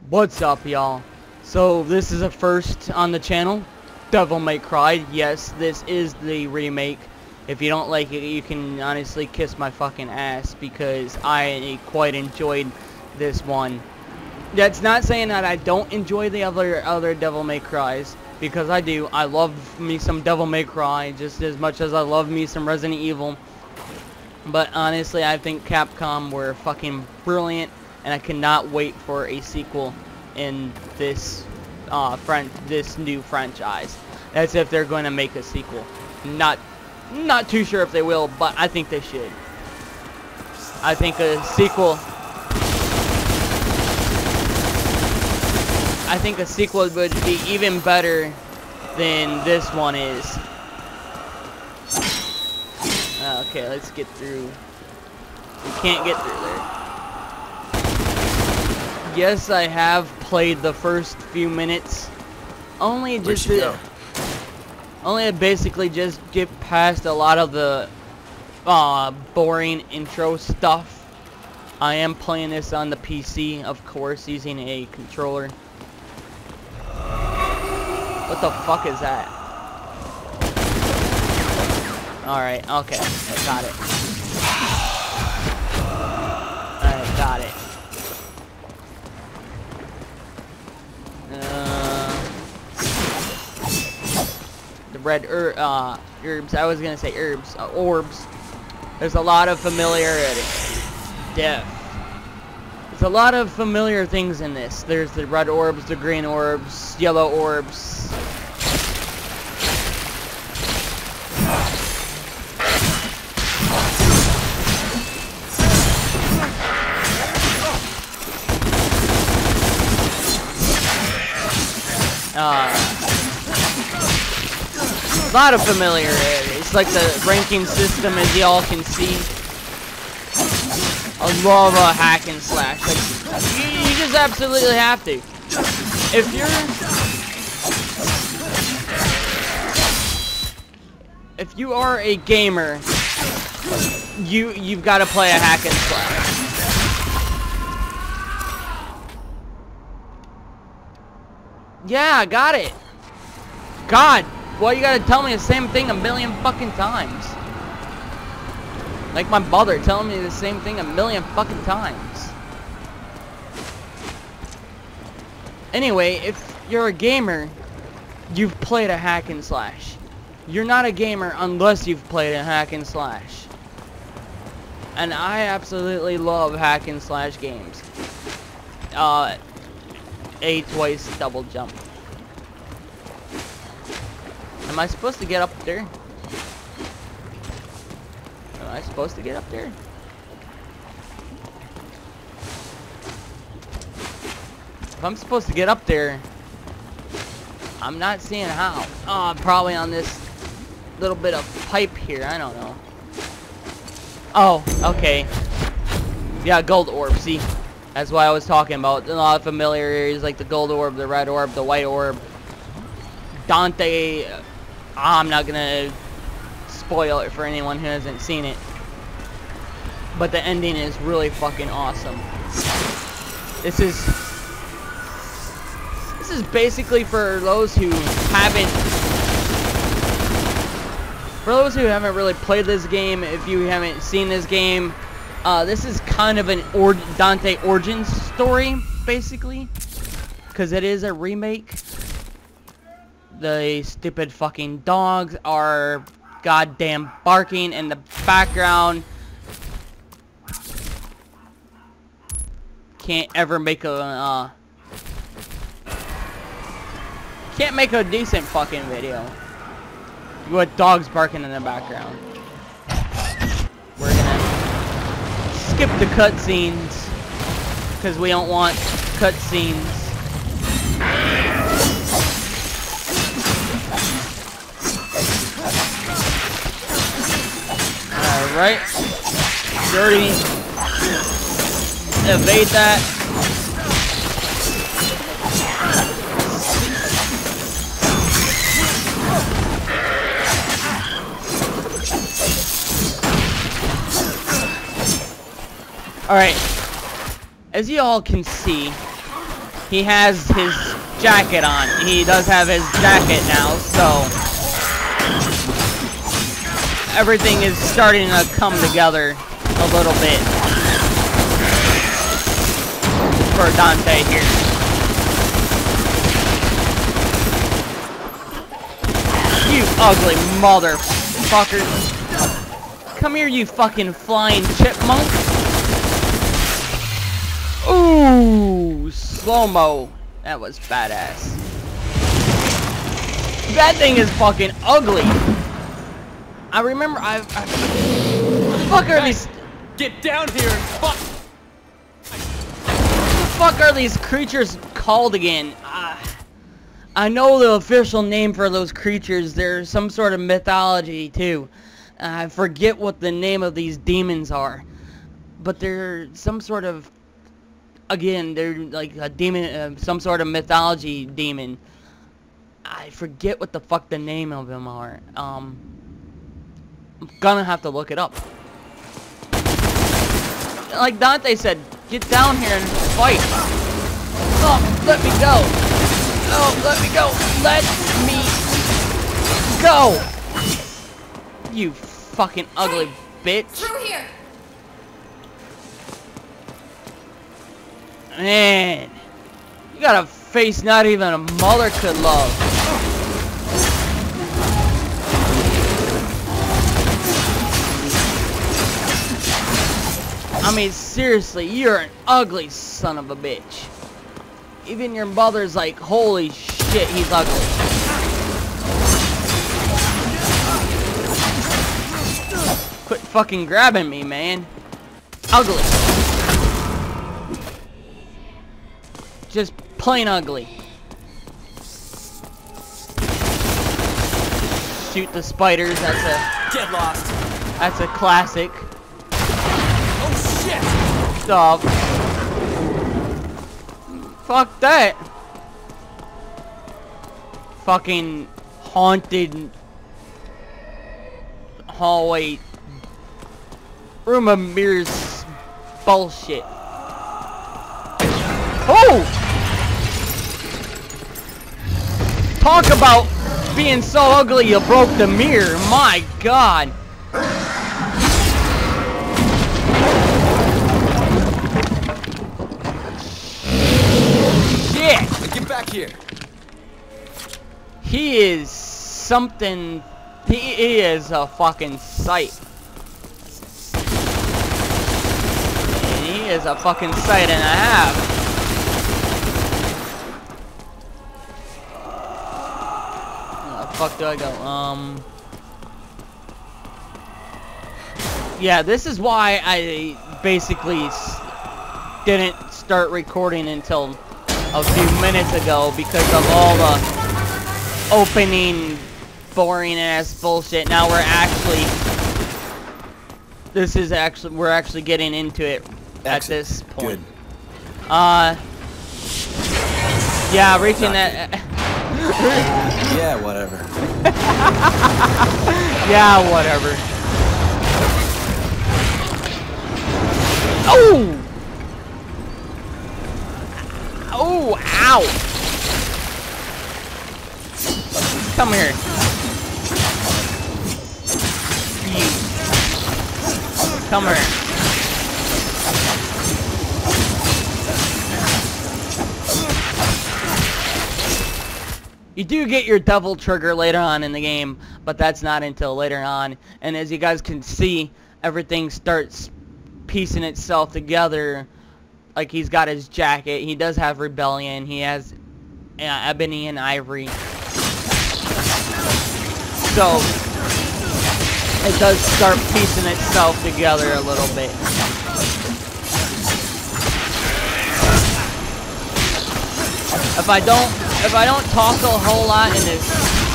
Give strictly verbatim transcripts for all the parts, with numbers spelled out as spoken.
What's up, y'all? So this is a first on the channel, Devil May Cry. Yes, this is the remake. If you don't like it, you can honestly kiss my fucking ass because I quite enjoyed this one. That's not saying that I don't enjoy the other other Devil May Cries, because I do. I love me some Devil May Cry just as much as I love me some Resident Evil. But honestly, I think Capcom were fucking brilliant, and I cannot wait for a sequel in this uh, fran this new franchise. That's if they're going to make a sequel. Not, not too sure if they will, but I think they should. I think a sequel. I think a sequel would be even better than this one is. Okay, let's get through. We can't get through there. Yes, I have played the first few minutes. Only just to, only to basically just get past a lot of the uh, boring intro stuff. I am playing this on the P C, of course, using a controller. What the fuck is that? Alright, okay, I got it. Alright, got it. Uh, the red er, uh, herbs, I was gonna say herbs, uh, orbs. There's a lot of familiarity. Death. There's a lot of familiar things in this. There's the red orbs, the green orbs, yellow orbs. Uh, a lot of familiarity. It's like the ranking system, as y'all can see. I love a hack and slash. Like, you, you just absolutely have to. If you're, if you are a gamer, you you've got to play a hack and slash. Yeah, I got it. God, why you gotta tell me the same thing a million fucking times? Like my brother telling me the same thing a million fucking times. Anyway, if you're a gamer, you've played a hack and slash. You're not a gamer unless you've played a hack and slash. And I absolutely love hack and slash games. Uh... A twice double jump. Am I supposed to get up there? Am I supposed to get up there? If I'm supposed to get up there, I'm not seeing how. Oh, probably on this little bit of pipe here. I don't know. Oh, okay. Yeah, gold orb. See? That's what I was talking about. A lot of familiarities like the gold orb, the red orb, the white orb. Dante, I'm not gonna spoil it for anyone who hasn't seen it. But the ending is really fucking awesome. This is This is basically for those who haven't For those who haven't really played this game, if you haven't seen this game, Uh, this is kind of an or Dante origin story, basically, because it is a remake. The stupid fucking dogs are goddamn barking in the background. Can't ever make a, uh, can't make a decent fucking video with dogs barking in the background. We're gonna skip the cutscenes because we don't want cutscenes. Alright. Dirty. Evade that. Alright. As you all can see, he has his jacket on. He does have his jacket now, so everything is starting to come together a little bit for Dante here. You ugly motherfucker. Come here, you fucking flying chipmunk. Ooh, slow-mo. That was badass. That thing is fucking ugly. I remember I... I what the fuck are hey, these... Get down here and fuck! What the fuck are these creatures called again? Uh, I know the official name for those creatures. There's some sort of mythology, too. Uh, I forget what the name of these demons are. But they're some sort of... Again, they're like a demon, uh, some sort of mythology demon. I forget what the fuck the name of them are. Um, I'm gonna have to look it up. Like Dante said, get down here and fight. Oh, let me go. Oh, let me go. Let me go. You fucking ugly hey, bitch. Through here. Man, you got a face not even a mother could love. I mean, seriously, you're an ugly son of a bitch. Even your mother's like, holy shit, he's ugly. Quit fucking grabbing me, man. Ugly. Just plain ugly. Shoot the spiders. That's a Get lost. that's a classic. Oh shit! Stop. Fuck that. Fucking haunted hallway. Room of mirrors bullshit. Oh! Talk about being so ugly you broke the mirror. My God. Shit. Get back here. He is something. He is a fucking sight. And he is a fucking sight and a half. Fuck do I go? Um. Yeah, this is why I basically s didn't start recording until a few minutes ago, because of all the opening boring ass bullshit. Now we're actually this is actually we're actually getting into it at Excellent. this point. Good. Uh yeah, reaching Not that Yeah, whatever. yeah, whatever. Oh! Oh, ow! Come here. You. Come here. You do get your double trigger later on in the game, but that's not until later on. And as you guys can see, everything starts piecing itself together. Like, he's got his jacket, he does have Rebellion, he has uh, Ebony and Ivory. So, it does start piecing itself together a little bit. If I don't, if I don't talk a whole lot in this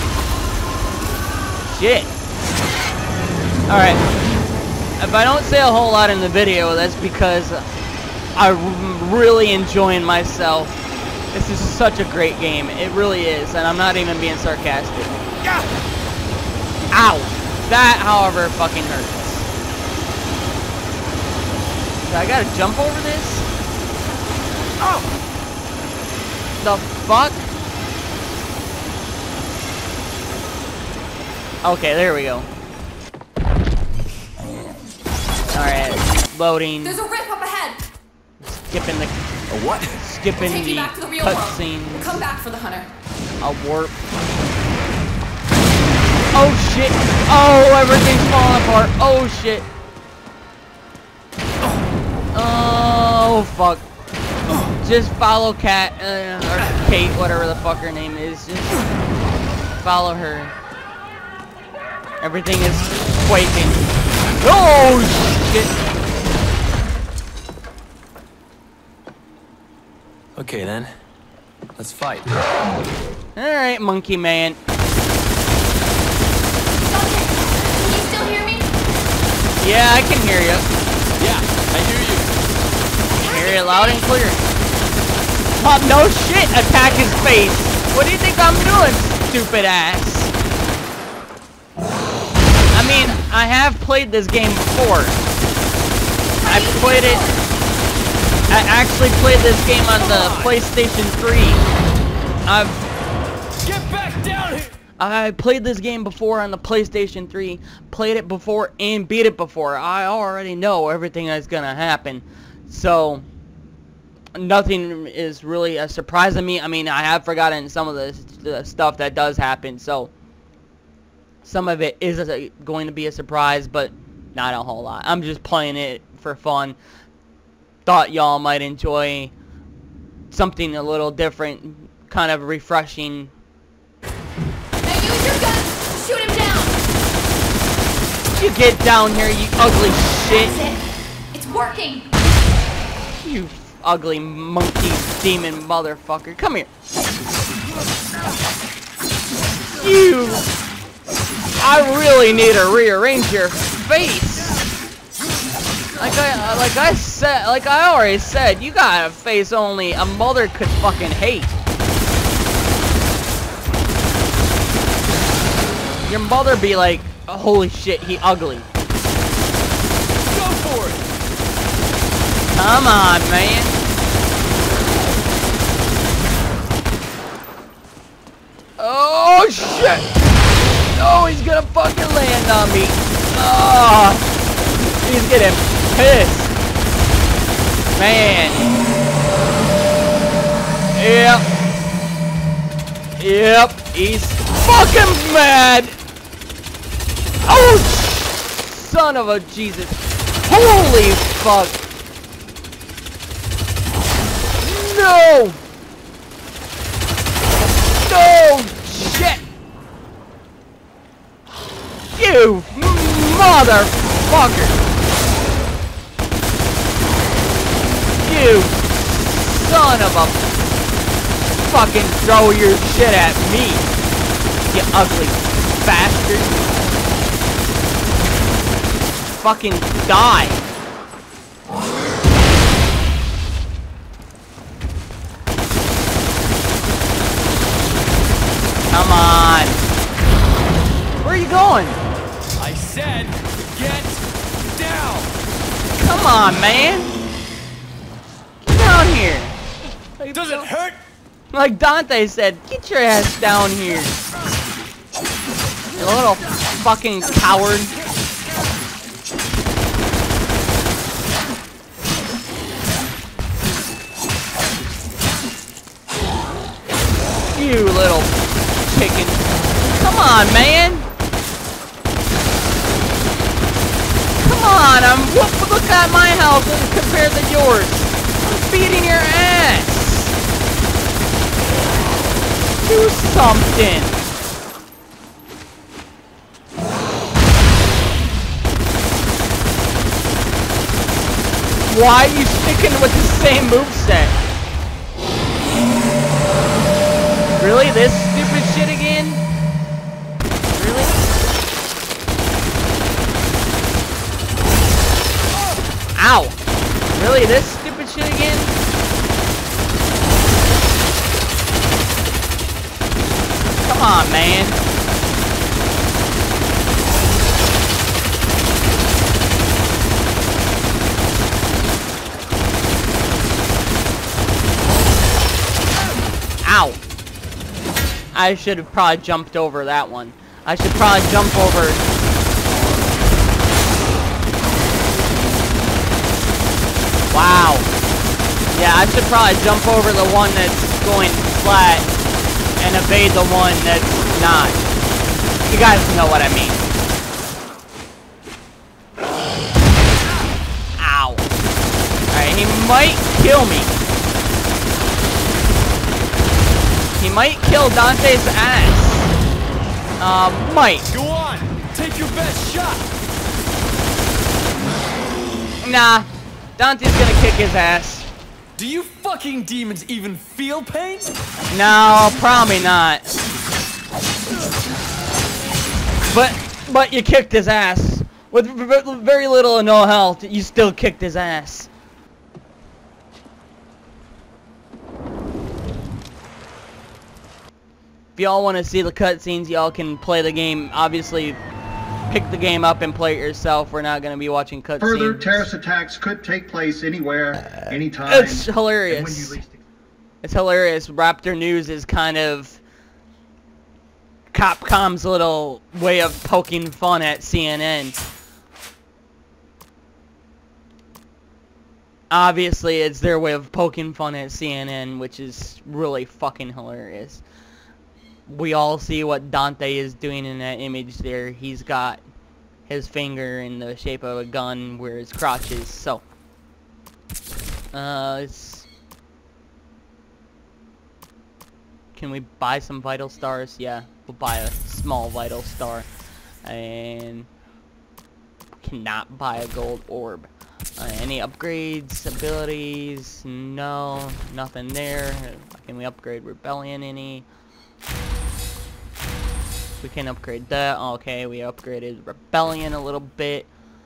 shit. Alright. If I don't say a whole lot in the video, that's because I'm really enjoying myself. This is such a great game. It really is, and I'm not even being sarcastic. Ow! That, however, fucking hurts. I gotta jump over this? Oh! The fuck? Okay, there we go. Alright, loading. There's a rip up ahead. Skipping the. A what? Skipping Take you the back to the real world. cutscene. We'll come back for the hunter. A warp. Oh shit! Oh, everything's falling apart. Oh shit! Oh fuck! Just follow Kat uh, or Kate, whatever the fuck her name is. Just follow her. Everything is quaking. Oh shit! Okay then, let's fight. Alright, monkey man. Dante, can you still hear me? Yeah, I can hear you. Yeah, I hear you. Hear it loud and clear. Oh, no shit! Attack his face! What do you think I'm doing, stupid ass? I mean, I have played this game before. I played it... I actually played this game on the PlayStation three. I've... Get back down here! I played this game before on the PlayStation three. Played it before and beat it before. I already know everything that's gonna happen. So... nothing is really a surprise to me. I mean, I have forgotten some of the, the stuff that does happen, so some of it is a, going to be a surprise, but not a whole lot. I'm just playing it for fun. Thought y'all might enjoy something a little different, kind of refreshing. Now use your gun. Shoot him down. You get down here, you ugly shit. That's it. It's working. You ugly monkey demon motherfucker. Come here. You... I really need to rearrange your face. Like I, like I said, like I already said, you got a face only a mother could fucking hate. Your mother be like, oh, holy shit, he ugly. Go for it! Come on, man. Oh, shit. Oh, he's gonna fucking land on me. Oh, he's getting pissed. Man. Yep. Yep, he's fucking mad. Oh, son of a Jesus. Holy fuck. No! No! Shit! You motherfucker! You son of a fucking throw your shit at me! You ugly bastard! Fucking die! Come on! Where are you going? I said, get down! Come on, man! Get down here! Does it hurt? Like Dante said, get your ass down here! You little fucking coward! You little chicken. Come on, man. Come on, I'm look, look at my health compared to yours. I'm beating your ass. Do something. Why are you sticking with the same moveset? Really? This stupid shit again? Really? Ow! Really? This stupid shit again? Come on, man. Ow. I should have probably jumped over that one. I should probably jump over... Wow. Yeah, I should probably jump over the one that's going flat and evade the one that's not. You guys know what I mean. Ow. Alright, he might kill me. He might kill Dante's ass. Uh, might. Go on, take your best shot. Nah, Dante's gonna kick his ass. Do you fucking demons even feel pain? No, probably not. But, but you kicked his ass. With very little or no health, you still kicked his ass. If y'all want to see the cutscenes, y'all can play the game. Obviously, pick the game up and play it yourself. We're not going to be watching cutscenes. Further terrorist attacks could take place anywhere, anytime. It's hilarious. and when you least It's hilarious. Raptor News is kind of Capcom's little way of poking fun at C N N. Obviously, it's their way of poking fun at C N N, which is really fucking hilarious. We all see what Dante is doing in that image there. He's got his finger in the shape of a gun where his crotch is. So, uh, it's... Can we buy some vital stars? Yeah, we'll buy a small vital star. And cannot buy a gold orb. Uh, any upgrades, abilities? No, nothing there. Can we upgrade Rebellion any? We can upgrade that. Okay, we upgraded Rebellion a little bit.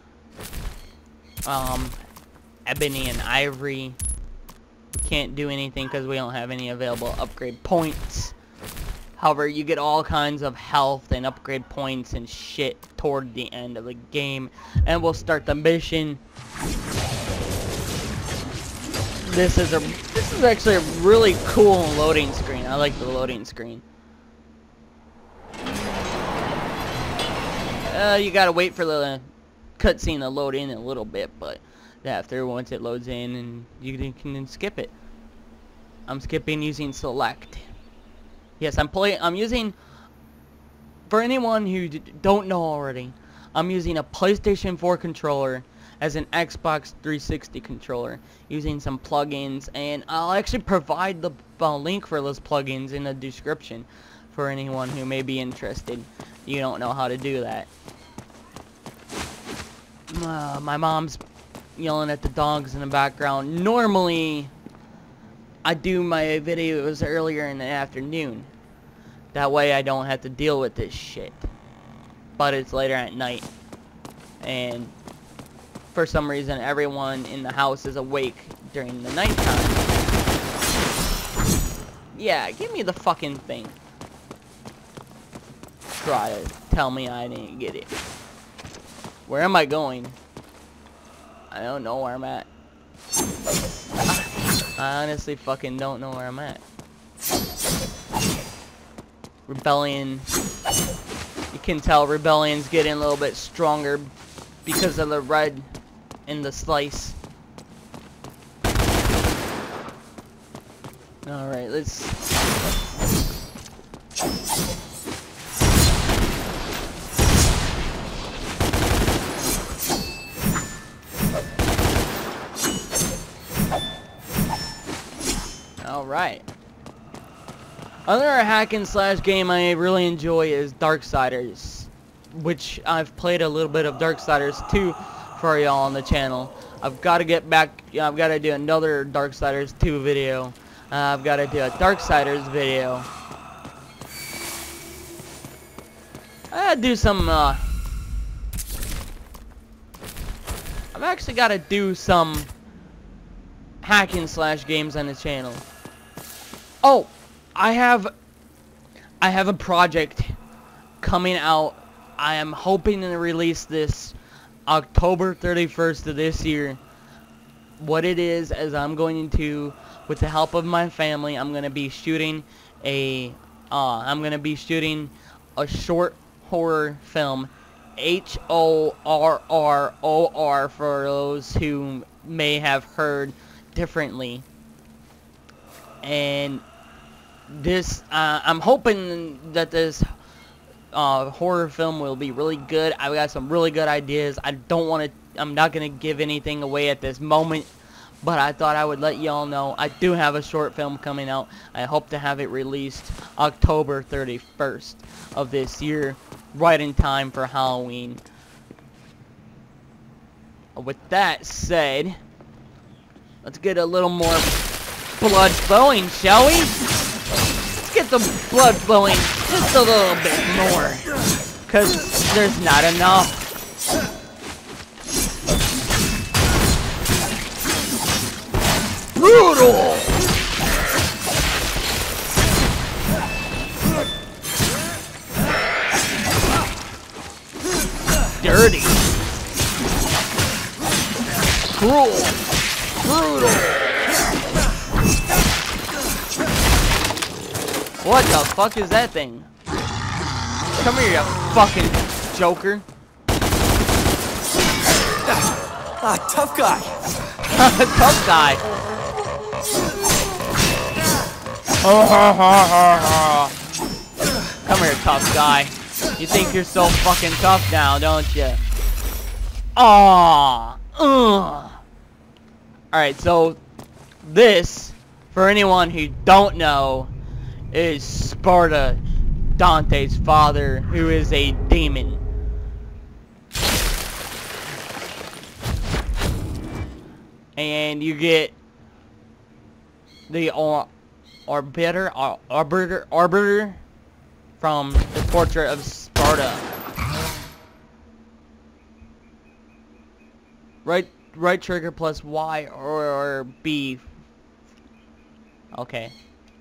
Um, Ebony and Ivory. We can't do anything because we don't have any available upgrade points. However, you get all kinds of health and upgrade points and shit toward the end of the game. And we'll start the mission. This is a this is actually a really cool loading screen. I like the loading screen. Uh, you gotta wait for the cutscene to load in a little bit, but after once it loads in, and you can skip it. I'm skipping using select. Yes, I'm playing. I'm using. For anyone who d don't know already, I'm using a PlayStation four controller as an Xbox three sixty controller, using some plugins, and I'll actually provide the uh, link for those plugins in the description for anyone who may be interested. You don't know how to do that. Uh, my mom's yelling at the dogs in the background. Normally, I do my videos earlier in the afternoon. That way I don't have to deal with this shit. But it's later at night. And for some reason, everyone in the house is awake during the nighttime. Yeah, give me the fucking thing. Try to tell me I didn't get it. Where am I going? I don't know where I'm at. I honestly fucking don't know where I'm at. Rebellion. You can tell Rebellion's getting a little bit stronger because of the red in the slice. Alright, let's... Alright. Another hack and slash game I really enjoy is Darksiders, which I've played a little bit of Darksiders two for y'all on the channel. I've got to get back, you know, I've got to do another Darksiders two video. Uh, I've got to do a Darksiders video. I gotta do some, uh... I've actually got to do some hack and slash games on the channel. Oh, I have, I have a project coming out. I am hoping to release this October thirty-first of this year. What it is, is I'm going to with the help of my family, I'm gonna be shooting a uh, I'm gonna be shooting a short horror film, H O R R O R for those who may have heard differently. And this, uh, I'm hoping that this uh, horror film will be really good. I've got some really good ideas. I don't want to, I'm not going to give anything away at this moment, but I thought I would let y'all know I do have a short film coming out. I hope to have it released October thirty-first of this year, right in time for Halloween. With that said, let's get a little more blood flowing, shall we? Let's get the blood flowing just a little bit more, because there's not enough. Brutal! Dirty. Cruel. Brutal. What the fuck is that thing? Come here, you fucking joker. Ah, tough guy. Tough guy. Oh, ha, ha, ha, ha. Come here, tough guy. You think you're so fucking tough now, don't you? Aww. Ugh. Alright, so this, for anyone who don't know, is Sparta, Dante's father, who is a demon. And you get the or arbiter, ar arbiter, arbiter from the Portrait of Sparta. Right, right trigger plus Y or, or B. Okay.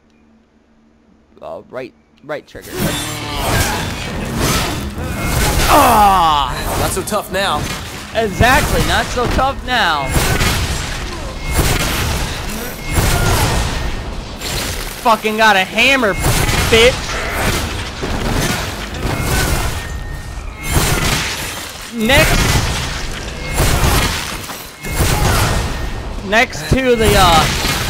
Uh, right, right trigger. Ah! Not so tough now. Exactly, not so tough now. Fucking got a hammer, bitch. Next, next to the uh,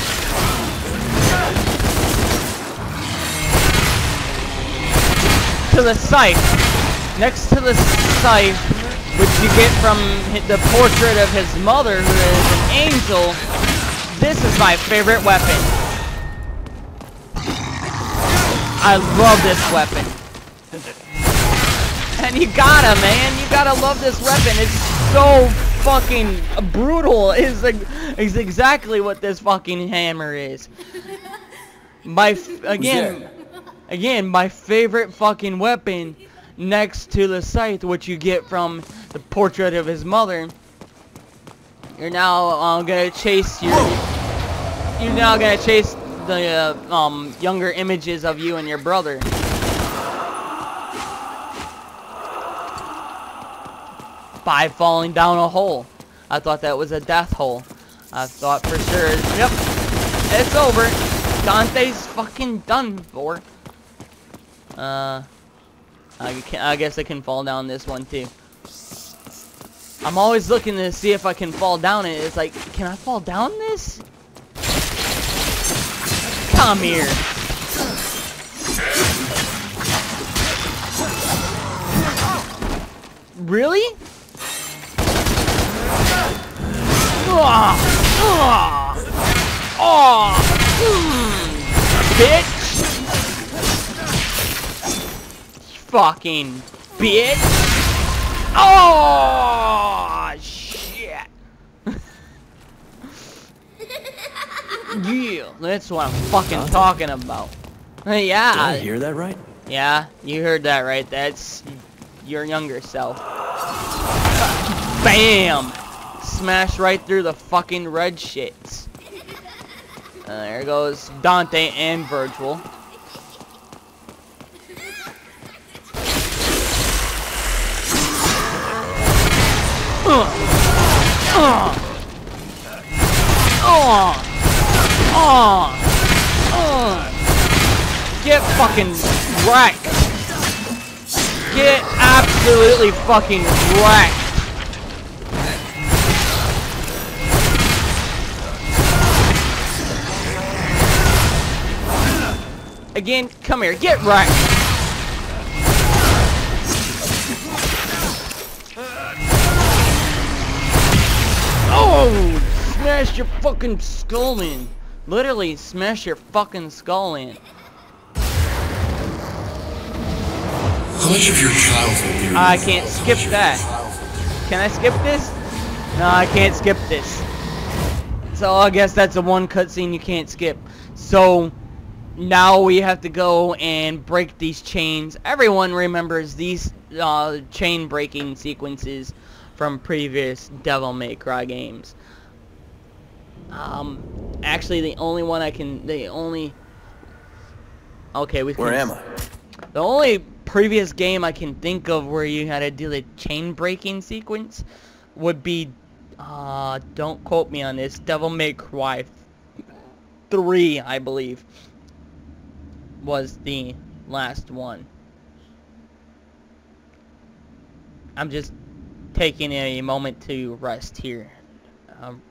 to the scythe, next to the scythe, which you get from the portrait of his mother, who is an angel. This is my favorite weapon. I love this weapon. And you gotta, man. You gotta love this weapon. It's so fucking brutal. It's, like, it's exactly what this fucking hammer is. My, f again, again, my favorite fucking weapon next to the scythe, which you get from the portrait of his mother. You're now uh, gonna chase your... You're now gonna chase the uh, um younger images of you and your brother. By falling down a hole. I thought that was a death hole. I thought for sure, yep, it's over. Dante's fucking done for. Uh, I, can, I guess I can fall down this one too. I'm always looking to see if I can fall down it. It's like, can I fall down this? Come here. Really? Oh, oh, oh, mm, bitch! Fucking bitch! Oh shit! Yeah, that's what I'm fucking talking about. Yeah. Did I hear that right? Yeah, you heard that right. That's your younger self. Bam! Smash right through the fucking red shits. Uh, there goes Dante and Virgil. Uh, uh, uh. Oh! Oh! Get fucking wrecked! Get absolutely fucking wrecked! Again, come here, get wrecked! Oh! Smash your fucking skull in! Literally, smash your fucking skull in. How much of your childhood do you I remember? can't skip that. Can I skip this? No, I can't skip this. So I guess that's the one cutscene you can't skip. So now we have to go and break these chains. Everyone remembers these uh, chain breaking sequences from previous Devil May Cry games. Um, actually, the only one I can, the only. Okay, we. Where can, am I? The only previous game I can think of where you had to do the chain breaking sequence would be, uh, don't quote me on this, Devil May Cry three, I believe, was the last one. I'm just taking a moment to rest here. Um,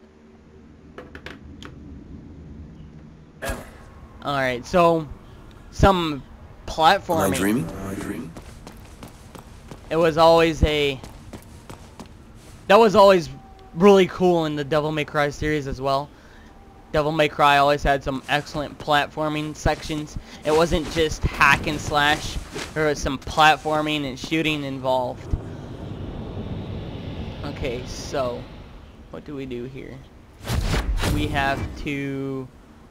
Alright, so some platforming. Am I dreaming? Am I dreaming? It was always a... That was always really cool in the Devil May Cry series as well. Devil May Cry always had some excellent platforming sections. It wasn't just hack and slash. There was some platforming and shooting involved. Okay, so what do we do here? We have to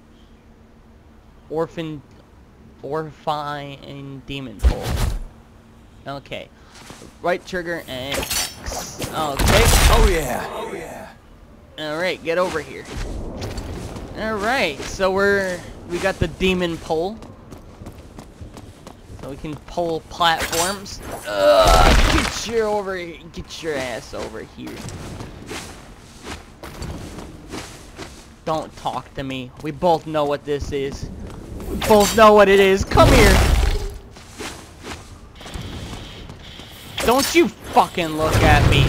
orphan, orify and demon pull. Okay, right trigger and X. Okay. Oh yeah. Oh yeah. All right, get over here. All right, so we're we got the demon pull, so we can pull platforms. Ugh, get your over, get your ass over here. Don't talk to me. We both know what this is. We both know what it is. Come here. Don't you fucking look at me.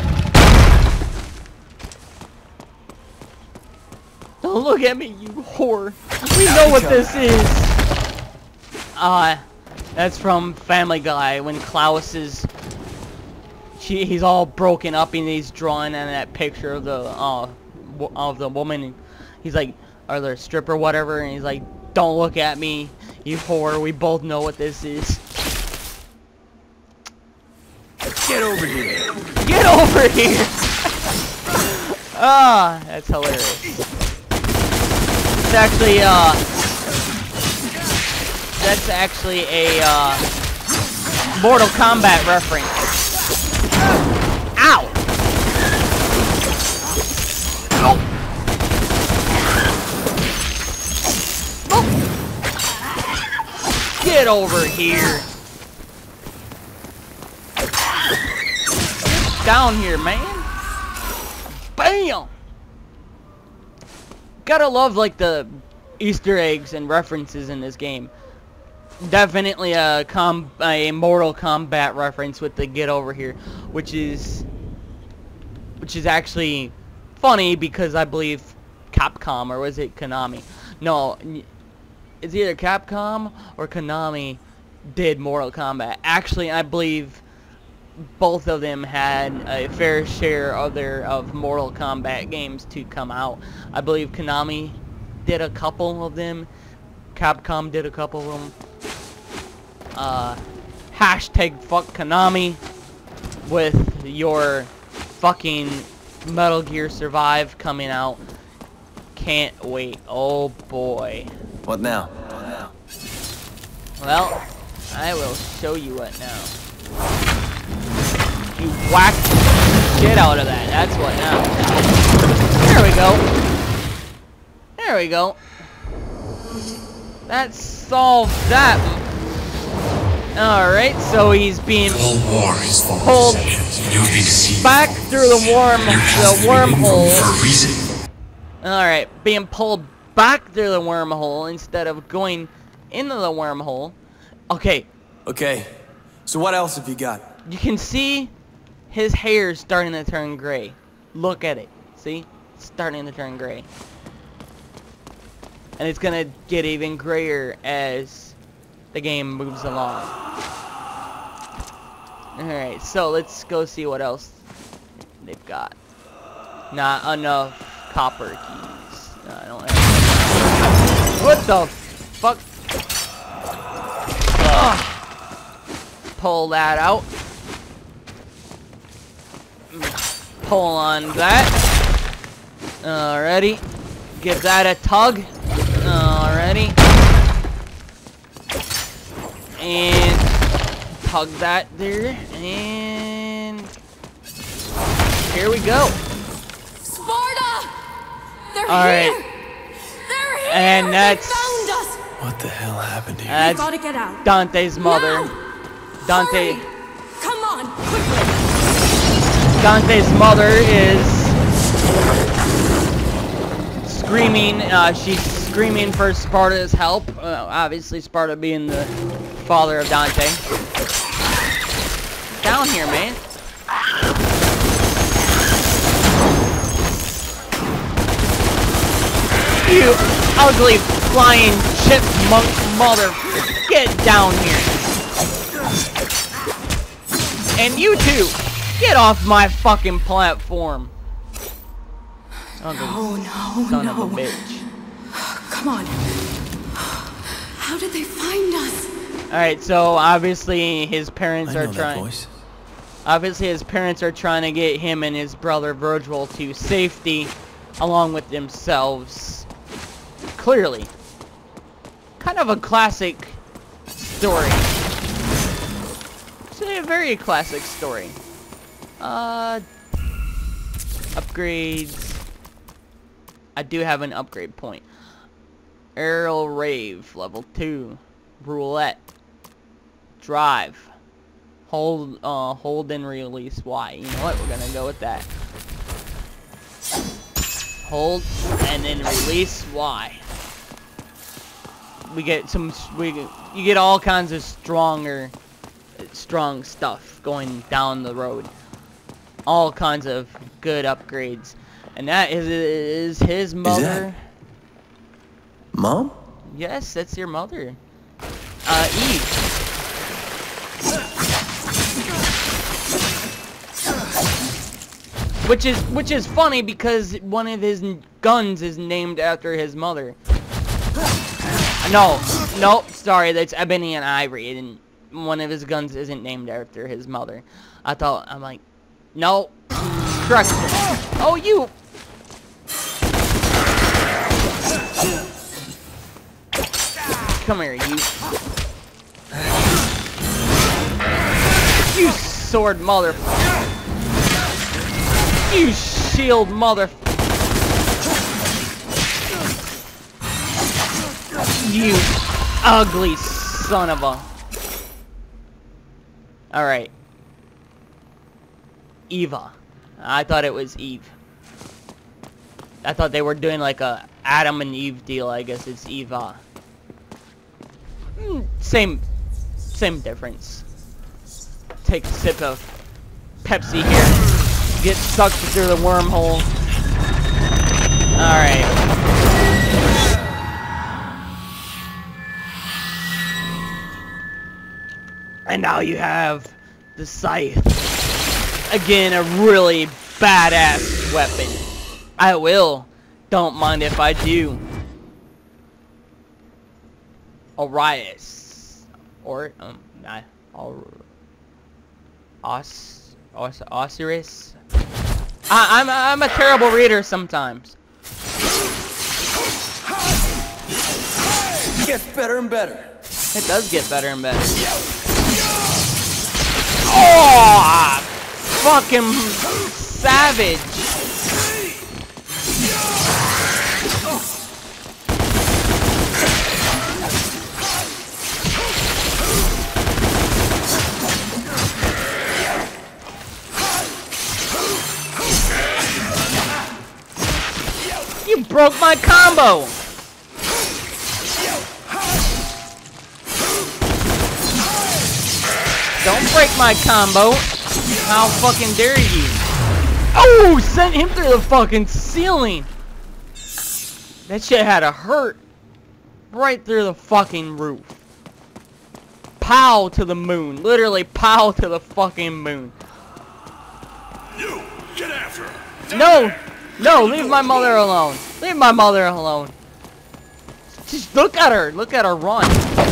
Don't look at me, you whore. We know what this is. Uh, that's from Family Guy when Klaus is... She, he's all broken up and he's drawing on that picture of the, uh, of the woman. He's like, or the stripper, whatever, and he's like, don't look at me, you whore. We both know what this is. Get over here. Get over here! Ah, that's hilarious. It's actually, uh, that's actually a, uh, Mortal Kombat reference. Ow! Oh! Oh! Get over here! Get down here, man! Bam! Gotta love like the Easter eggs and references in this game. Definitely a com a Mortal Kombat reference with the get over here, which is which is actually funny because I believe Capcom, or was it Konami? No, it's either Capcom or Konami did Mortal Kombat. Actually, I believe both of them had a fair share of their of Mortal Kombat games to come out. I believe Konami did a couple of them. Capcom did a couple of them. Uh, hashtag fuck Konami with your fucking Metal Gear Survive coming out. Can't wait. Oh boy. What now? What now? Well, I will show you what now. You whack shit out of that. That's what now. There we go. There we go. That solved that. Alright, so he's being pulled back through the worm, the wormhole. Alright, being pulled back through the wormhole instead of going into the wormhole. Okay, Okay, so what else have you got? you can see his hair starting to turn gray. Look at it. See? It's starting to turn gray. And it's gonna get even grayer as the game moves along. Alright, so let's go see what else they've got. Not enough copper keys. No, I don't have. What the fuck? Ugh. Pull that out. Pull on that. Alrighty. Give that a tug. Alrighty. And tug that there. And here we go. Sparta! They're All here! right. They're here! And that's- They found us! What the hell happened here? That's gotta get out. Dante's mother. Now! Dante. Hurry! Come on, quickly! Dante's mother is screaming. Uh, she's screaming for Sparta's help. Uh, obviously, Sparta being the father of Dante. Down here, man. You ugly flying chipmunk mother. Get down here. And you too. Get off my fucking platform. Ugly Oh, no, son no. of a bitch. Come on. How did they find us? Alright, so obviously his parents I are know that trying. voice. Obviously his parents are trying to get him and his brother Virgil to safety along with themselves. Clearly. Kind of a classic story. It's a very classic story. Uh upgrades. I do have an upgrade point. Aerial Rave, level two. Roulette. Drive. Hold uh hold and release Y. You know what? We're gonna go with that. Hold and then release Y. We get some we you get all kinds of stronger strong stuff going down the road. All kinds of good upgrades. And that is is his mother. Mom? Yes, that's your mother. Uh, Eve. Which is which is funny because one of his n- guns is named after his mother. No, no, sorry, that's Ebony and Ivory, and one of his guns isn't named after his mother. I thought, I'm like, no, correct. Oh, you. Come here, you. You sword mother. You shield mother. You ugly son of a. Alright. Eva. I thought it was Eve. I thought they were doing like a Adam and Eve deal. I guess it's Eva. Mm, same, same difference. Take a sip of Pepsi here. Get sucked through the wormhole. Alright. And now you have the scythe. Again, a really badass weapon. I will. Don't mind if I do. Orius. Or, um, nah. Or, Os, Os, Osiris? I, I'm, I'm a terrible reader sometimes. It gets better and better. It does get better and better. Oh, fucking savage. You broke my combo. Don't break my combo. How fucking dare you? Oh, sent him through the fucking ceiling. That shit had to hurt. Right through the fucking roof. Pow to the moon. Literally pow to the fucking moon. You, get after her. No! No, leave my mother alone. Leave my mother alone. Just look at her. Look at her run.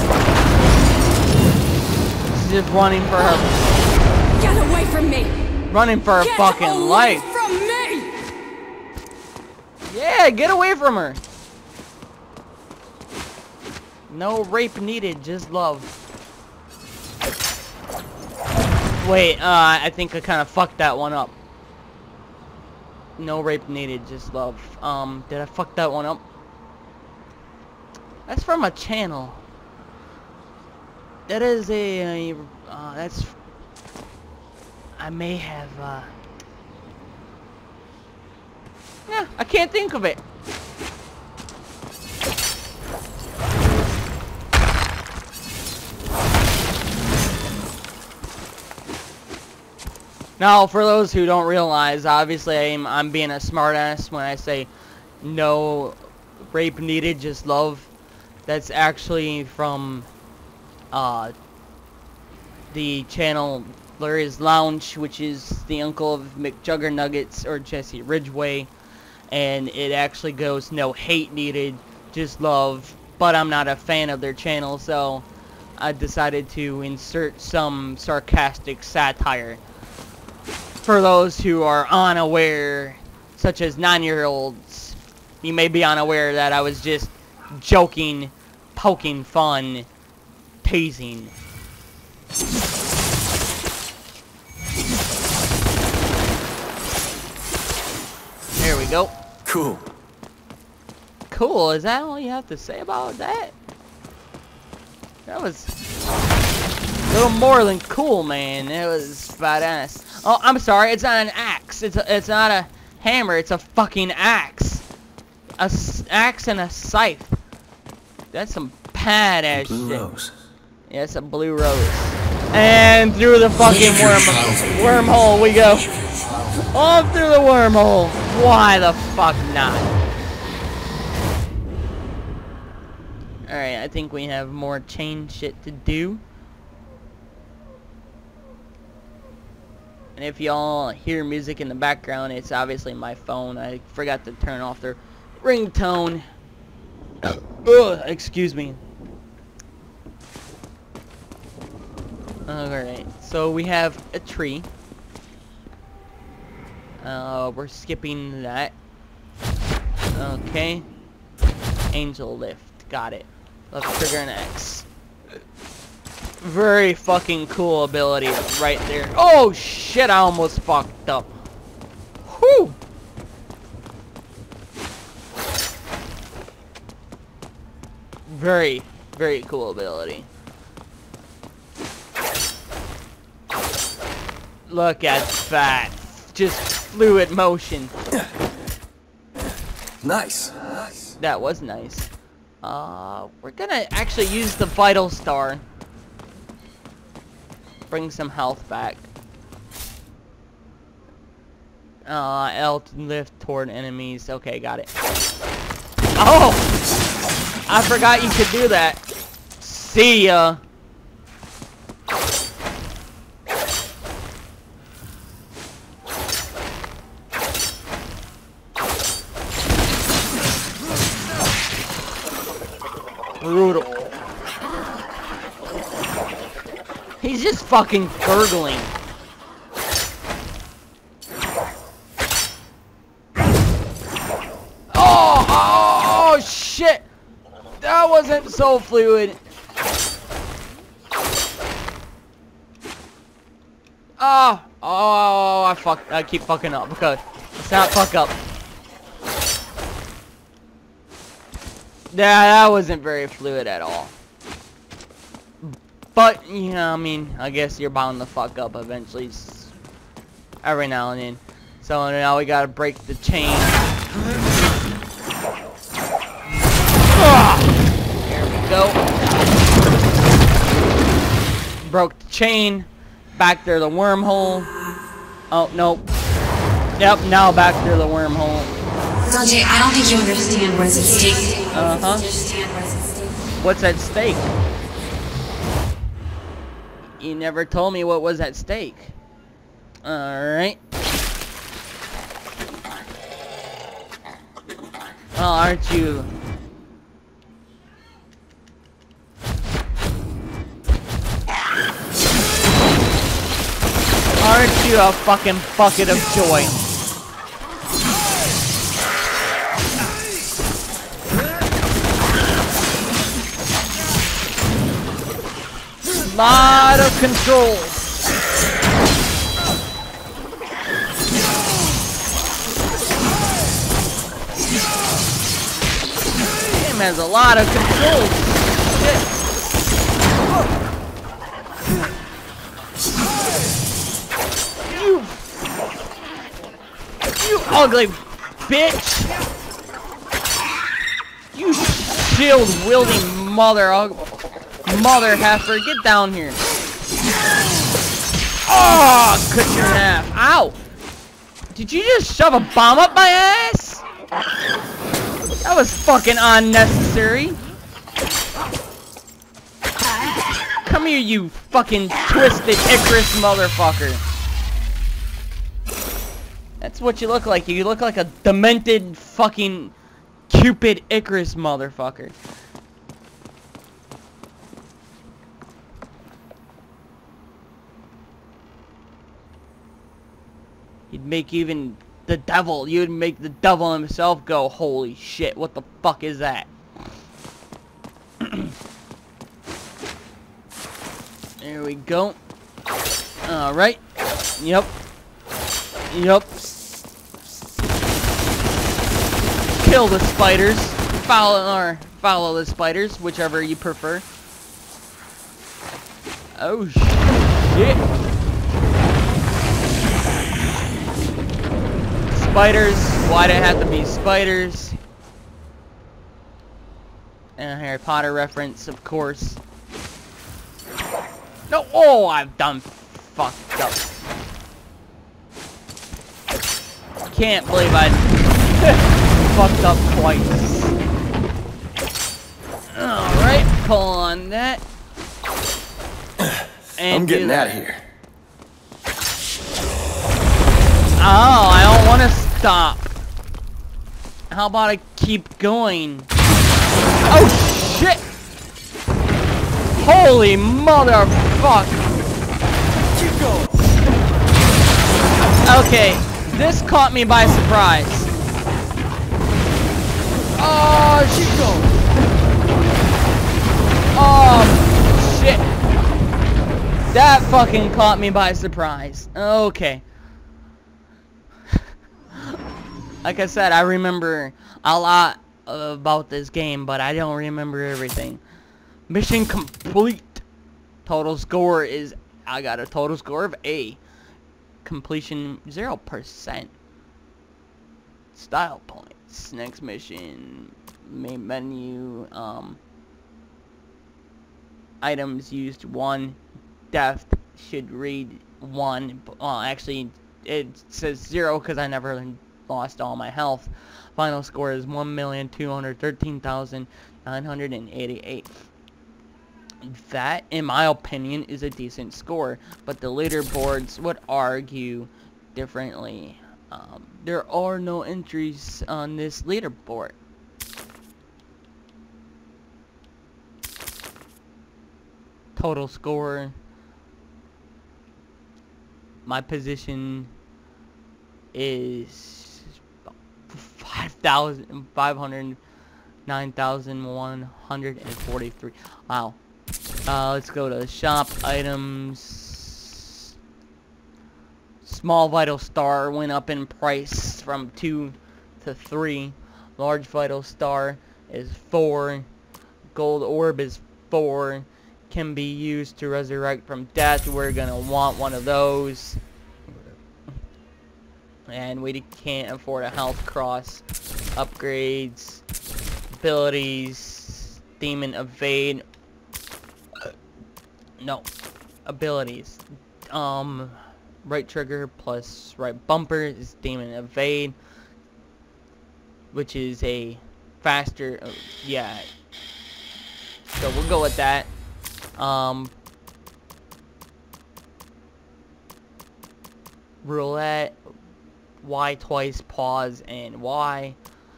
She's just running for her. Get away from me! Running for her Get fucking away life. from me! Yeah, get away from her. No rape needed, just love. Wait, uh, I think I kind of fucked that one up. No rape needed, just love. Um, did I fuck that one up? That's from a channel. That is a, uh, that's, I may have, uh, yeah, I can't think of it. Now, for those who don't realize, obviously I'm, I'm being a smartass when I say no rape needed, just love. That's actually from uh, the channel Larry's Lounge, which is the uncle of McJuggernuggets or Jesse Ridgway. And it actually goes no hate needed, just love. But I'm not a fan of their channel, so I decided to insert some sarcastic satire. For those who are unaware, such as nine-year-olds, you may be unaware that I was just joking, poking fun, teasing. There we go. Cool. Cool, is that all you have to say about that? That was a little more than cool, man. It was badass. Oh, I'm sorry. It's not an axe. It's a, it's not a hammer. It's a fucking axe. A s axe and a scythe. That's some badass Blue shit. rose. Yeah, it's a blue rose. And through the fucking worm wormhole we go. Off through the wormhole. Why the fuck not? Alright, I think we have more chain shit to do. And if y'all hear music in the background, it's obviously my phone. I forgot to turn off the ringtone. Ugh, excuse me. Alright, so we have a tree. Uh, we're skipping that. Okay. Angel lift. Got it. Let's trigger an X. Very fucking cool ability right there. Oh shit, I almost fucked up. Whew. Very, very cool ability. Look at that. Just fluid motion. Nice. Nice. That was nice. Uh, we're gonna actually use the Vital Star. Bring some health back. Uh, L lift toward enemies. Okay, got it. Oh! I forgot you could do that. See ya. Brutal. He's just fucking gurgling. Oh, oh, shit. That wasn't so fluid. Oh, oh, I fuck. I keep fucking up. Okay, let's not fuck up. Yeah, that wasn't very fluid at all. But, you know, I mean, I guess you're bound to fuck up eventually. Every now and then. So now we gotta break the chain. There we go. Broke the chain. back there the wormhole. Oh, nope. Yep, now back there the wormhole. Sanjay, I don't think you understand what's at stake. Uh-huh. Understand what's at stake. What's at stake? You never told me what was at stake. Alright. Well, aren't you... Aren't you a fucking bucket of joy? Lot of controls. Game has a lot of controls. Shit. You, you ugly bitch. You shield wielding mother. Mother heifer, get down here. Oh, cut you in half. Ow. Did you just shove a bomb up my ass? That was fucking unnecessary. Come here, you fucking twisted Icarus motherfucker. That's what you look like. You look like a demented fucking Cupid Icarus motherfucker. You'd make even the devil, you'd make the devil himself go, holy shit, what the fuck is that? There we go. Alright. Yep. Yep. Kill the spiders. Follow, or follow the spiders, whichever you prefer. Oh shit. Spiders. Why'd it have to be spiders? And a Harry Potter reference, of course. No, oh, I've done fucked up. Can't believe I fucked up twice. Alright, pull on that. And I'm getting out of here. Oh, I don't want to stop. How about I keep going? Oh, shit! Holy motherfuck! Keep going. Okay, this caught me by surprise. Oh, Keep going. oh, shit! That fucking caught me by surprise. Okay. Like I said, I remember a lot about this game, but I don't remember everything. Mission complete. Total score is, I got a total score of A. Completion zero percent. Style points. Next mission. Main menu. Um, items used one. Death should read one. Well, actually, it says zero because I never lost all my health. Final score is one million two hundred thirteen thousand nine hundred eighty-eight. That, in my opinion, is a decent score, but the leaderboards would argue differently. Um, there are no entries on this leaderboard. Total score. My position is five thousand five hundred nine thousand one hundred forty-three. Wow. Uh, let's go to shop items. Small vital star went up in price from two to three. Large vital star is four. Gold orb is four. Can be used to resurrect from death. We're gonna want one of those. And we can't afford a health cross. Upgrades. Abilities. Demon evade. No. Abilities. um, right trigger plus right bumper is Demon Evade, which is a faster, uh, yeah. So we'll go with that. Um, roulette, Y twice, pause, and Y.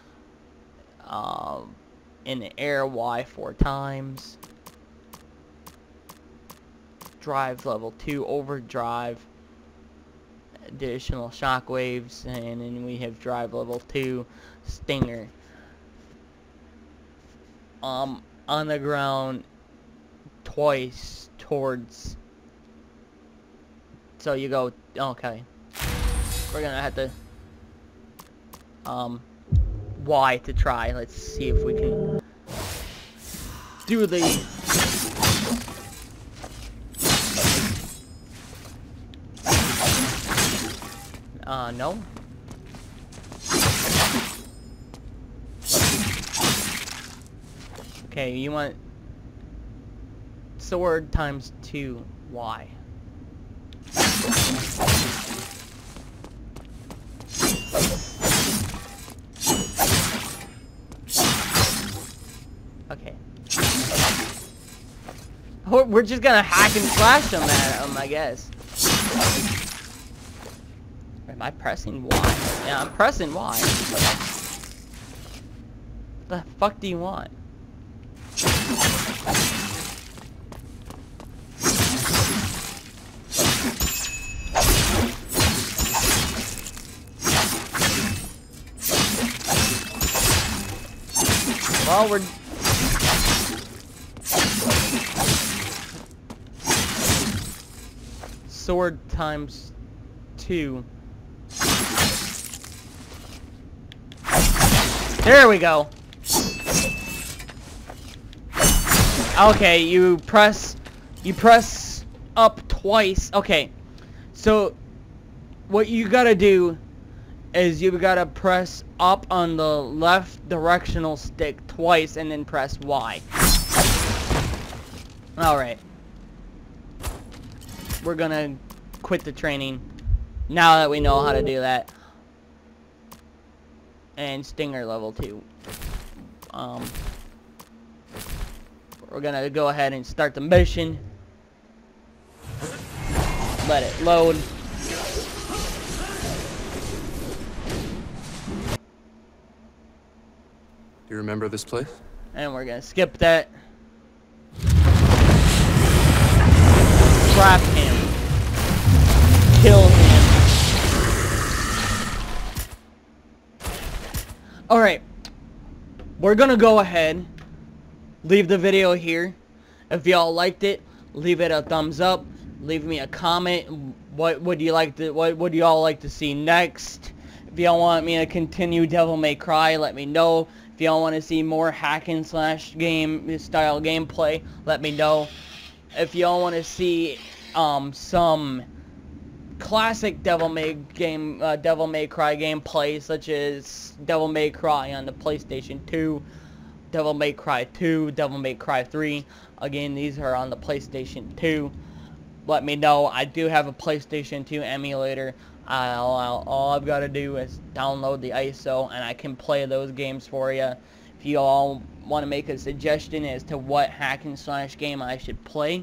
Um, in the air, Y four times. Drive level two, overdrive. Additional shockwaves, and then we have drive level two, stinger. Um, on the ground twice towards. So you go, okay. We're gonna have to um Y to try. Let's see if we can do the uh no. Okay, you want sword times two Y. Okay. We're just gonna hack and slash them at them, I guess. Am I pressing Y? Yeah, I'm pressing Y. What the fuck do you want? Well, we're sword times two. There we go. Okay, you press you press up twice. Okay. So what you gotta do is you gotta press up on the left directional stick twice and then press Y. Alright. We're gonna quit the training now that we know how to do that. And stinger level two. Um, we're gonna go ahead and start the mission. Let it load. Do you remember this place? And we're gonna skip that. Trap him. Kill him. Alright. We're gonna go ahead. Leave the video here. If y'all liked it, leave it a thumbs up. Leave me a comment. What would you like to what would y'all like to see next? If y'all want me to continue Devil May Cry, let me know. If y'all want to see more hack and slash game style gameplay, let me know. If y'all want to see um, some classic Devil May game, uh, Devil May Cry gameplay, such as Devil May Cry on the PlayStation two, Devil May Cry two, Devil May Cry three. Again, these are on the PlayStation two. Let me know. I do have a PlayStation two emulator. I'll, I'll, all I've got to do is download the I S O and I can play those games for you. If you all want to make a suggestion as to what hack and slash game I should play,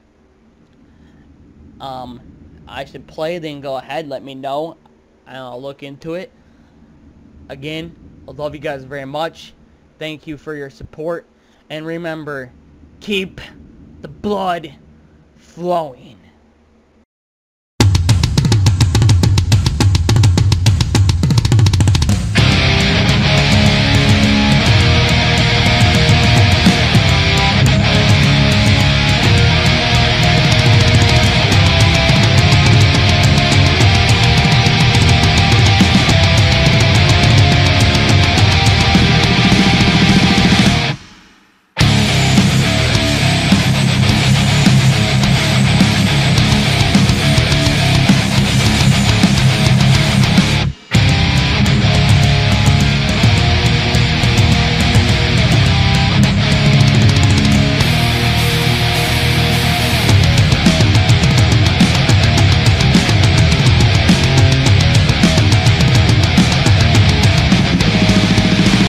um, I should play, then go ahead, let me know, and I'll look into it. Again, I love you guys very much. Thank you for your support, and remember, keep the blood flowing.